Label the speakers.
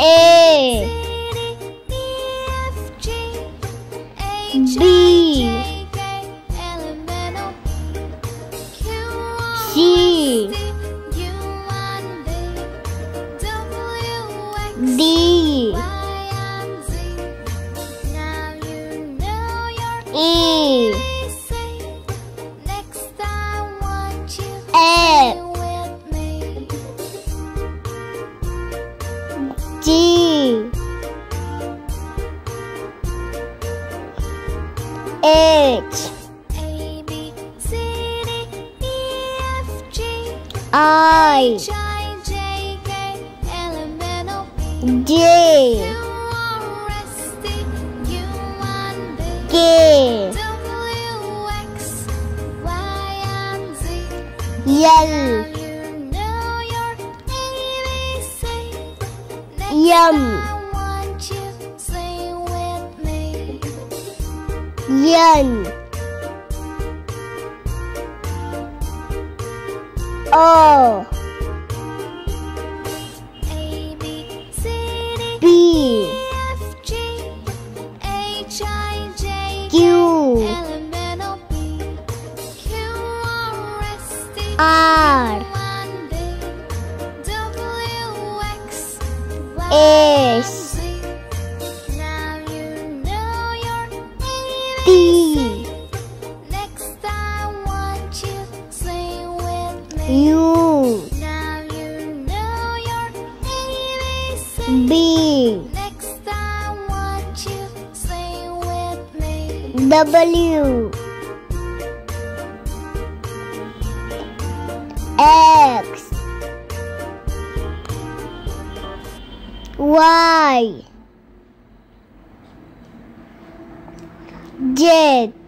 Speaker 1: A B C D E F G H I J K L M N O P Q R S T U B W X Y Z